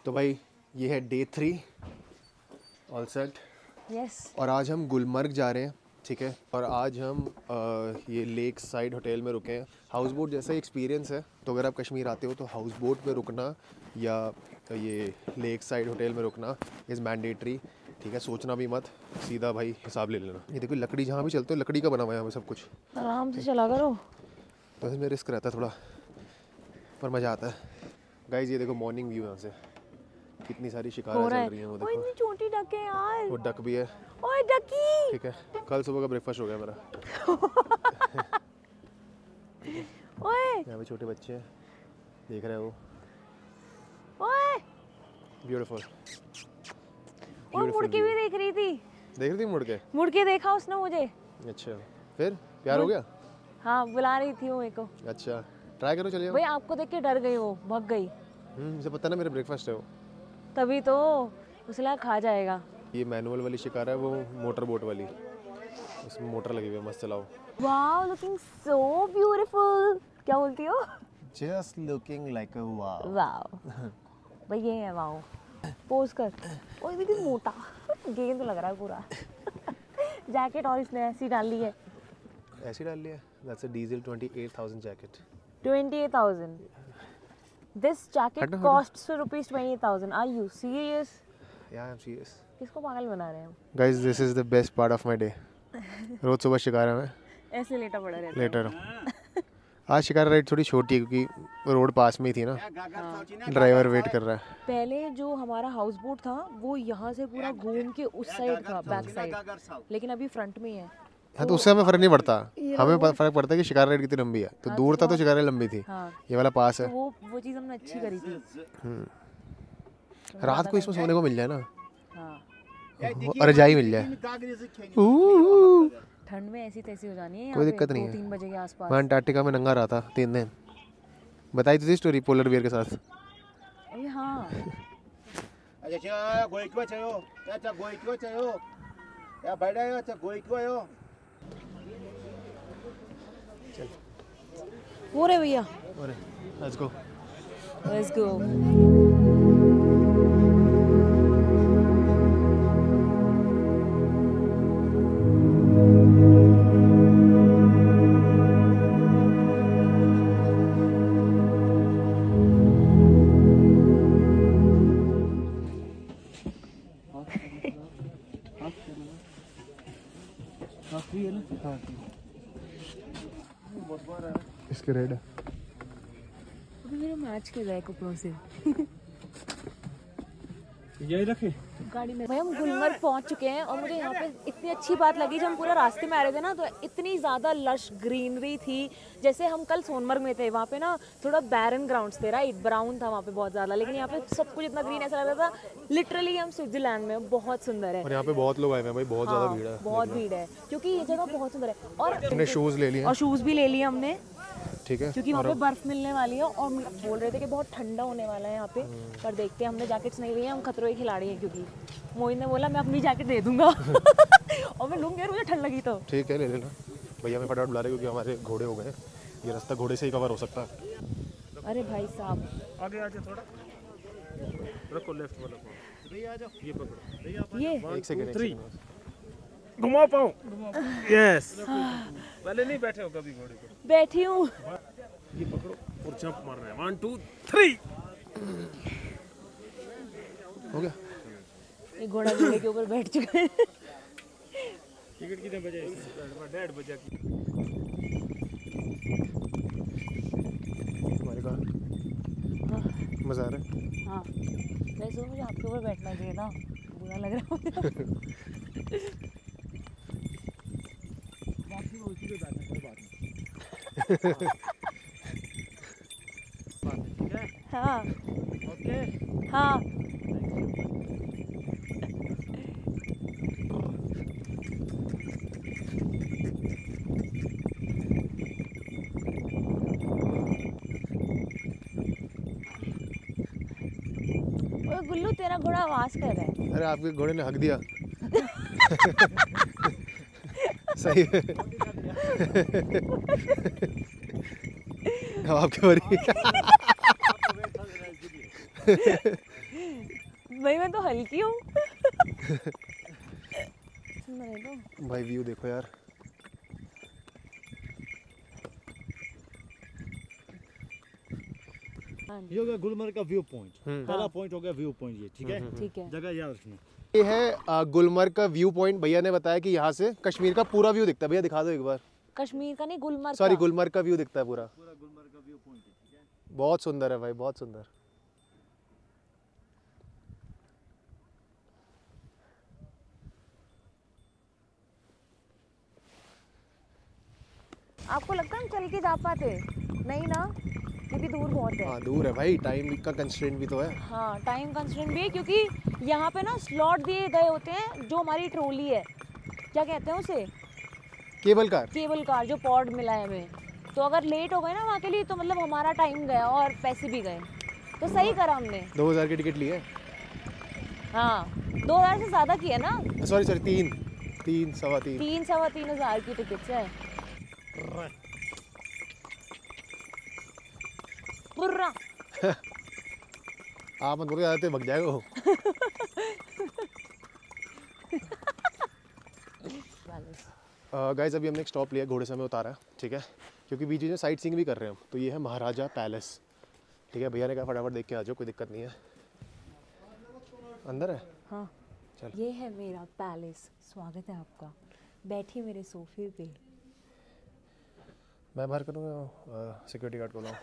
तो भाई ये है डे 3 ऑल सेट। यस। और आज हम गुलमर्ग जा रहे हैं, ठीक है। और आज हम ये लेक साइड होटल में रुके हैं। हाउस बोट जैसा एक्सपीरियंस है, तो अगर आप कश्मीर आते हो तो हाउस बोट में रुकना या ये लेक साइड होटल में रुकना इज़ मैंडेटरी, ठीक है। सोचना भी मत, सीधा भाई हिसाब ले लेना। ये देखो लकड़ी, जहाँ भी चलते हो लकड़ी का बना हुआ है यहाँ पे सब कुछ। आराम से चला करो। तो इसमें रिस्क रहता है थोड़ा, पर मज़ा आता है। गाइस ये देखो मॉर्निंग व्यू यहाँ से, कितनी सारी शिकारें चल रही हैं। वो देखो इतनी छोटी डक है यार। वो डक भी है। ओए डकी। ठीक है, कल सुबह का ब्रेकफास्ट हो गया मेरा। ओए यहाँ पे छोटे बच्चे हैं, देख रहे हो। ओए ब्यूटीफुल। और मुड़ के भी देख रही थी। देख रही थी मुड़ के? मुड़ के देखा उसने मुझे। अच्छा, फिर प्यार हो गया? हाँ बुला रही थी वो मेरे को। अच्छा, ट्राई करो, चलिए। भाई आपको देख के डर गई वो, भाग गई। मुझे पता ना मेरा ब्रेकफास्ट है वो। तभी तो उसे लगा खा जाएगा। ये मैनुअल वाली शिकार है, वो मोटर बोट वाली, इसमें मोटर लगी हुई है, मस्त चलाओ। Wow looking so beautiful. क्या बोलती हो? Just looking like a wow. Wow भाई ये है वाओ। पोज कर। ओए देखिए मोटा गेंद लग रहा है पूरा। जैकेट और इसने ऐसी डाली है। ऐसी डाल लिया? That's a Diesel 28,000 jacket. 28,000। This jacket costs rupees 28,000. Are you serious? Yeah, I'm serious. किसको पागल बना रहे हैं हम? Guys, this is the best part of my day. रोज सुबह शिकारा में ऐसे लेटा पड़ा रहता है। लेटर। आज शिकारा राइड थोड़ी छोटी है क्योंकि रोड पास में ही थी ना। ड्राइवर वेट कर रहा है। पहले जो हमारा हाउस बोट था वो यहाँ से पूरा घूम के उस साइड था, बैक साइड, लेकिन अभी फ्रंट में ही है। हाँ तो उससे हमें फर्क नहीं पड़ता, हमें फर्क पड़ता है कि शिकारा राइड कितनी लंबी है। तो दूर था तो शिकारा लंबी थी। हाँ। ये वाला पास है। तो वो चीज़ हमने अच्छी करी थी। रात को इसमें सोने को मिल जाए ना। हाँ। और रजाई मिल जाए। ठंड में ऐसी तैसी हो जानी है। कोई दिक्कत नहीं है। 3 बजे के आसपास। मैं अंटार्कटिका में नंगा रहा था 3 दिन। बताई थी स्टोरी पोलर बियर के साथ। अरे हाँ। वो रे भैया। Let's go. Let's go. इसके रेड है। अभी मेरा मैच कर रहा है कपड़ों से। यही रखे गाड़ी में। भाई हम गुलमर्ग पहुंच चुके हैं और मुझे यहाँ पे इतनी अच्छी बात लगी, जब हम पूरा रास्ते में आ रहे थे ना तो इतनी ज़्यादा लश ग्रीनरी थी। जैसे हम कल सोनमर्ग में थे, वहाँ पे ना थोड़ा बैरन ग्राउंड्स थे, राइट, ब्राउन था वहाँ पे बहुत ज़्यादा, लेकिन यहाँ पे सब कुछ इतना ग्रीन ऐसा लग रहा था लिटरली हम स्विट्जरलैंड में। बहुत सुंदर है। और यहाँ पे बहुत लोग आए हैं भाई, बहुत ज़्यादा भीड़ है। बहुत भीड़ है क्योंकि ये जगह बहुत सुंदर है। और हमने शूज़ ले लिए। और शूज़ भी ले लिए हमने, ठीक है, क्योंकि वहाँ पे बर्फ मिलने वाली है और बोल रहे थे कि बहुत ठंडा होने वाला है यहाँ पे। पर देखते हैं, हमने जैकेट्स नहीं लिए, हम खतरों के खिलाड़ी हैं। क्योंकि मोहित ने बोला मैं अपनी जैकेट दे दूंगा और मैं लूँगी, मुझे ठंड लगी तो। ठीक है, ले लेना। भैया हमें फटाफट बुला रहे क्योंकि हमारे घोड़े हो गए हैं। ये रास्ता घोड़े से ही कवर हो सकता है। अरे भाई साहब आगे आ जाओ, थोड़ा रखो लेफ्ट वाला पाँव। भैया आ जाओ, ये पकड़ो भैया। ये 1 सेकंड घुमा पाऊँ। यस। पहले नहीं बैठे हो कभी घोड़े को? बैठी हूँ। ये पकड़ो और जंप मारना है। 1 2 3। हो गया। एक घोड़ा घोड़े के ऊपर बैठ चुका है। टिकट कितने बजे? 1:30 बजे की। हमारे कहाँ मज़ा आ रहा है। हाँ वैसे तो मुझे आपके ऊपर बैठना चाहिए था, बुरा लग रहा है। हाँ ओके। हाँ गुल्लू तेरा घोड़ा आवाज कर रहा है। अरे आपके घोड़े ने हक दिया। सही है। अब आपकी बारी। भाई मैं तो हल्की हूँ। भाई व्यू देखो यार। ये हो गया गुलमर्ग का व्यू पॉइंट। पहला पॉइंट हो गया व्यू पॉइंट ये, ठीक है। ठीक है। जगह याद रखना। ये है गुलमर्ग का व्यू पॉइंट। भैया ने बताया कि यहाँ से कश्मीर का पूरा व्यू दिखता है। भैया दिखा दो एक बार। कश्मीर का नहीं, गुलमर्ग सॉरी, का। गुलमर्ग का व्यू दिखता है पूरा। पूरा गुलमर्ग का व्यू पॉइंट है, ठीक है। बहुत सुंदर है भाई, बहुत सुंदर। आपको लगता है हम चल के जा पाते? नहीं ना, क्योंकि दूर बहुत है। हाँ दूर है भाई, टाइम का कंस्ट्रेंट भी तो है। हाँ टाइम कंस्ट्रेंट भी है, क्योंकि यहाँ पे ना स्लॉट दिए गए होते हैं। जो हमारी ट्रॉली है, क्या कहते हैं उसे, केबल कार। केबल कार, जो पॉड मिला है हमें, तो अगर लेट हो गए ना वहाँ के लिए तो मतलब हमारा टाइम गया और पैसे भी गए। तो सही करा हमने। 2000 की टिकट ली है। हाँ 2000 से ज़्यादा की है ना। सॉरी सॉरी, तीन सवा तीन। 3-3.25 की टिकट है। बुर्रा। आप मत बोलो, ज़्यादा भग जाएगा वो। गाइस अभी हमने एक स्टॉप लिया, घोड़े से हमें उतारा, ठीक है, क्योंकि बीच में साइट सीइंग भी कर रहे हैं हम। तो ये है महाराजा पैलेस, ठीक है। भैया ने कहा फटाफट देख के आ जाओ, कोई दिक्कत नहीं है। अंदर है। हाँ चल। ये है मेरा पैलेस, स्वागत है आपका, बैठिए मेरे सोफे पे। मैं बाहर करूँगा, सिक्योरिटी गार्ड को लाऊं।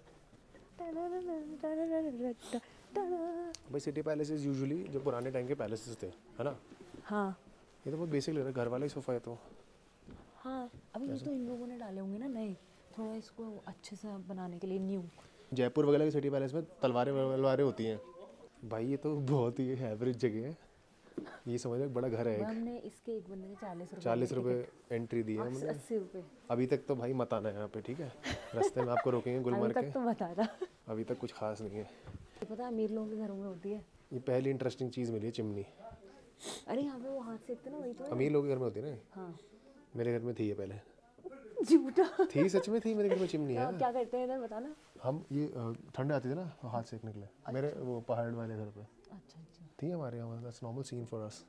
भाई सिटी पैलेसेस यूजुअली जो पुराने टाइम के पैलेसेस थे, है ना। हाँ ये तो बहुत बेसिक लग रहा है, घर वाला ही सोफ़ा है तो। हाँ, अभी ये तो इन लोगों ने डाले होंगे ना नए, थोड़ा इसको अच्छे से बनाने के लिए न्यू। जयपुर वगैरह के सिटी पैलेस में तलवारें वलवारें होती हैं। भाई ये तो बहुत ही एवरेज जगह है। ये समझ एक बड़ा घर है एक। हमने इसके एक बंदे के 40 रुपये एंट्री दी है हमने। 80 रुपये। अभी तक तो भाई मत आना यहाँ पे, ठीक है। रास्ते में आपको रोकेंगे गुलमर्ग अभी तक के। तो बता रहा। अभी तक कुछ खास नहीं है। ये पता है अमीर लोगों के घरों में होती है। ये पहली इंटरेस्टिंग चीज़ मिली है, चिमनी। अरे यहाँ पे वो हाथ सेकते ना, वही तो है। अमीर लोगों के घर में होती है ना। हाँ मेरे घर में थी ये पहले। झूठा। थी, सच में थी, मेरे घर में चिमनी है। क्या करते हैं इधर बताना। हम ये ठंड आती थी ना, हाथ सेकने के लिए। मेरे वो पहाड़ वाले घर पे अच्छा अच्छा। थी हमारे यहाँ। That's normal scene for us.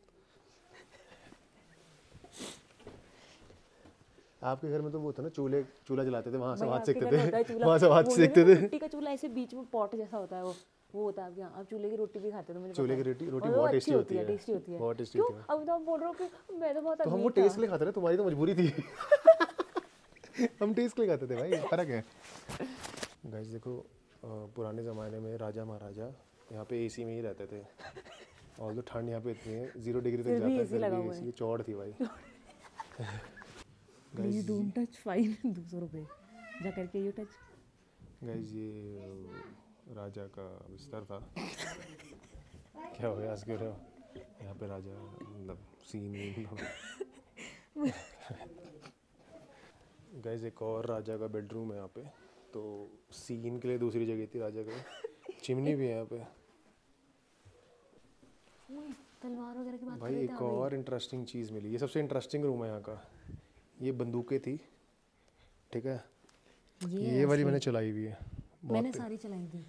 आपके घर में तो वो था ना, चूल्हा जलाते थे, वहाँ से हाथ सेकते थे, वहाँ से हाथ सेकते थे। रोटी का चूल्हा ऐसे बीच में पॉट जैसा होता है, वो होता है। आप आप चूल्हे की रोटी भी खाते हो? मुझे चूल्हे की पता है। रोटी और वो बहुत अच्छी टेस्टी होती है। टेस्टी होती है। बहुत टेस्टी क्यों? होती है। अब तो आप बोल रहे हो कि मैं तो बहुत तो हम वो अमीर टेस्ट था। के लिए खाते थे, तुम्हारी तो मजबूरी थी। हम टेस्ट के लिए खाते थे भाई, फर्क है। गाइस देखो, पुराने ज़माने में राजा महाराजा यहाँ पे एसी में ही रहते थे। और जो ठंड यहाँ पे इतनी है, 0 डिग्री तक जाता है, फिर भी एसी। चौड़ थी भाई। यू डोंट टच, फाइन 200 रुपये। जा करके यू टच। गाइस ये राजा का बिस्तर था। क्या हो गया, हंस क्यों रहे हो? यहाँ पे राजा मतलब सीन। गाइस एक और राजा का बेडरूम है यहाँ पे। तो सीन के लिए दूसरी जगह थी राजा का। चिमनी भी है यहाँ पे। तलवार वगैरह की बात कर भाई रहे थे एक अभी। और इंटरेस्टिंग चीज़ मिली। ये सबसे इंटरेस्टिंग रूम है यहाँ का। ये बंदूकें थी, ठीक है। ये वाली मैंने चलाई हुई है। मैंने सारी चलाई थी।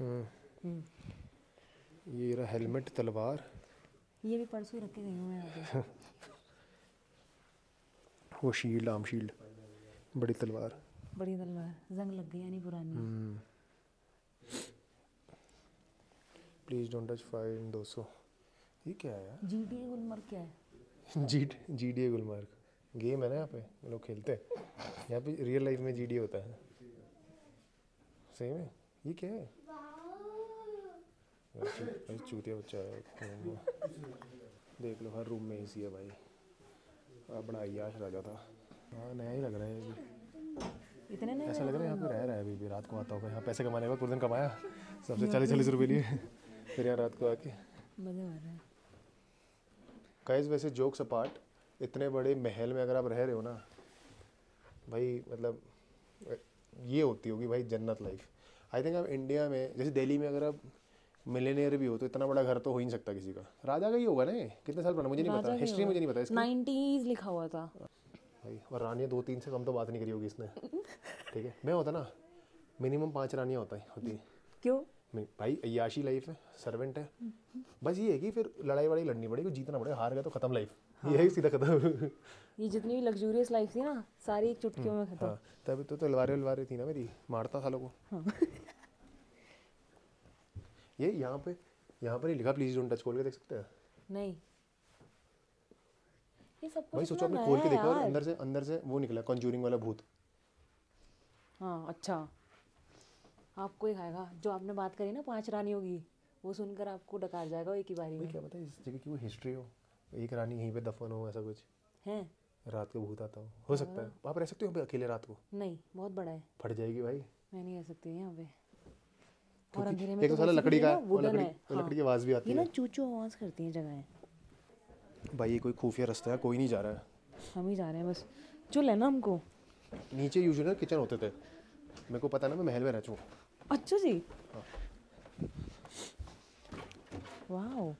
ये रहा हेलमेट, तलवार। ये भी परसों ही रख के गई हूँ मैं यहाँ पे। वो शील्ड, आर्म शील्ड, बड़ी तलवार। बड़ी तलवार जंग लग गई यानी पुरानी। Please don't touch fine 200। ये क्या है यार? GTA गुलमर्ग क्या है? GTA गुलमर्ग गेम है ना, यहाँ पे लोग खेलते हैं। यहाँ पे रियल लाइफ में GTA होता है सही में। ये क्या है? चूतिया बच्चा है। देख लो, हर रूम में एसी है भाई। बड़ा अय्याश राजा था। हाँ नया ही लग रहा है ये भी। इतने नहीं ऐसा लग रहा है यहाँ पे रह रहा है अभी भी। रात को आता होगा यहाँ, पैसे कमाने के बाद पूरे दिन कमाया सबसे 40-40 रुपये लिए, फिर यहाँ रात को आके मज़े आ रहा है। गाइस वैसे जोक्स अपार्ट, इतने बड़े महल में अगर आप रह रहे हो ना भाई, मतलब ये होती होगी भाई जन्नत लाइफ। आई थिंक आप इंडिया में, जैसे दिल्ली में अगर आप मिलेनियर भी हो तो इतना बड़ा घर तो हो ही नहीं सकता किसी का। राजा का ही होगा ना। कितने साल पुराना मुझे नहीं पता, हिस्ट्री मुझे नहीं पता इसकी। 90s लिखा हुआ था भाई। और रानियाँ 2-3 से कम तो बात नहीं करी होगी इसने, ठीक है। मैं होता ना मिनिमम 5 रानियाँ होती। क्यों? नहीं भाई, अय्याशी लाइफ है, सर्वेंट है, बस ये है कि फिर लड़ाई वड़ाई लड़नी पड़ेगी, जीतना पड़ेगा, हार गया तो खत्म लाइफ, ये है सीधा खत्म। ये जितनी भी लग्जूरियस लाइफ थी ना, सारी एक चुटकियों में खत्म। हाँ, तभी तो तलवारें थी ना मेरी, मारता था लोगों को। हाँ। ये यहाँ पे ही लिखा प्लीज डोंट टच, खोल के देख सकते हैं? नहीं, ये सब भाई कुछ सोचो इतना आपने खोल के नया देखा और है यार। अंदर से वो निकला कॉन्ज्यूरिंग वाला भूत। हाँ अच्छा, आपको ही खाएगा। जो आपने बात करी ना 5 रानियों की, वो सुनकर आपको डकार जाएगा एक ही बारी भाई में। क्या पता इस जगह की वो हिस्ट्री हो, एक रानी यहीं पे दफन हो, ऐसा कुछ, हैं? रात को भूत आता हो सकता है। आप रह सकते हो यहाँ पे अकेले रात को? नहीं, बहुत बड़ा है, फट जाएगी भाई, मैं नहीं रह सकती यहाँ पे। और क्योंकि अंधेरे में एक तो तो साला वैसे भी लकड़ी का ये है, ना और वुडन लकड़ी है। लकड़ी की आवाज़ भी आती ये ना है। चूचू आवाज करती हैं जगह। भाई ये कोई खुफिया रास्ता है, कोई नहीं जा रहा है। हम ही जा रहे हैं बस, जो लेना हमको। नीचे यूजुअली ना किचन होते थे, मेरे को पता ना, मैं महल में रह चुका हूँ। अच्छा जी, वाओ,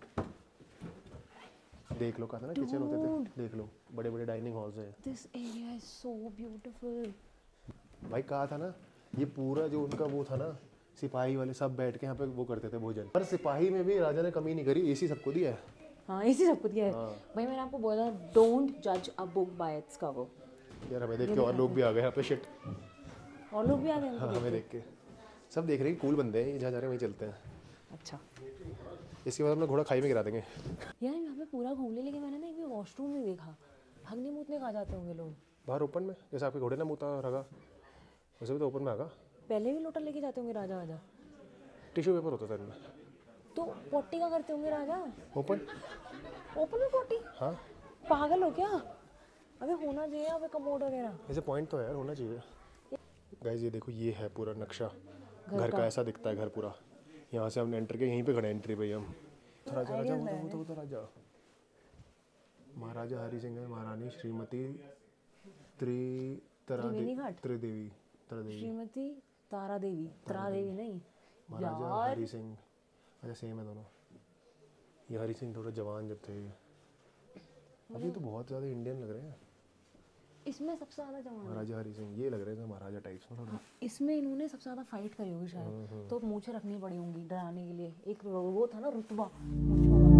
देख लो, कहा था ना किचन होते थे, देख लो बड़े बड़े डाइनिंग हॉल्स हैं। This area is so beautiful. भाई कहा था ना, ये पूरा जो उनका वो था ना, सिपाही वाले सब बैठ के यहाँ पे वो करते थे भोजन। पर सिपाही में भी राजा ने कमी नहीं करी, एसी सबको दिया है। हाँ, इसी सब कुछ है। हाँ। भाई मैंने आपको बोला, डोंट जज a book by its cover. यार हमें देख के और लोग भी आ गए यहाँ पे, शिट। और लोग भी आ गए हाँ, हैं। हमें देख के सब देख रहे हैं, कूल बंदे हैं, जहाँ जा रहे हैं वहीं चलते हैं। अच्छा इसके बाद हम लोग घोड़ा खाई में गिरा देंगे। यार, यहाँ पे पूरा घूम लिया, लेकिन मैंने ना एक भी वॉशरूम नहीं देखा। हगने मूतने कहाँ जाते होंगे लोग? बाहर ओपन में, जैसे आपके घोड़े ना मुँता रखा, वैसे भी तो ओपन में आगा। पहले भी लोटा लेके जाते होंगे राजा वाजा, टिश्यू पेपर होता था इनमें। तो पोटी का करते होंगे राजा? ओपन। ओपन में पोटी? हाँ, पागल हो क्या? अबे होना चाहिए यहाँ पे कमोड वगैरह। ऐसे पॉइंट तो है यार, होना चाहिए। गाइस ये देखो, ये है पूरा नक्शा घर का। का, ऐसा दिखता है घर पूरा। यहाँ से हमने एंटर किया, यहीं पे खड़े एंट्री पे हम। तो राजा राजा वो तो राजा महाराजा हरि सिंह है, महारानी श्रीमती त्रिवेणी घाट? त्रिदेवी श्रीमती तारा देवी, तारा देवी नहीं महाराजा यार। हरि सिंह। अच्छा सेम है दोनों। ये हरि सिंह थोड़ा जवान जब थे, अभी तो बहुत ज़्यादा इंडियन लग रहे हैं। इसमें सबसे ज्यादा जवान है। महाराजा हरि सिंह ये लग रहे थे महाराजा टाइप्स में थोड़ा। इसमें इन्होंने सबसे ज्यादा फाइट करी होगी शायद, तो मूछें रखनी पड़ी होंगी डराने के लिए। एक वो था ना रुतबा मूंछों का।